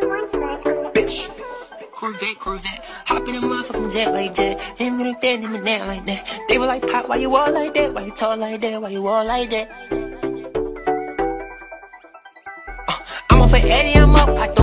Bitch. Corvette. Hop in a motherfucking jet like that. Him in that, him in that like that. They were like, Pop, why you all like that? Why you talk like that? Why you all like that? I'm off for Eddie, I'm up.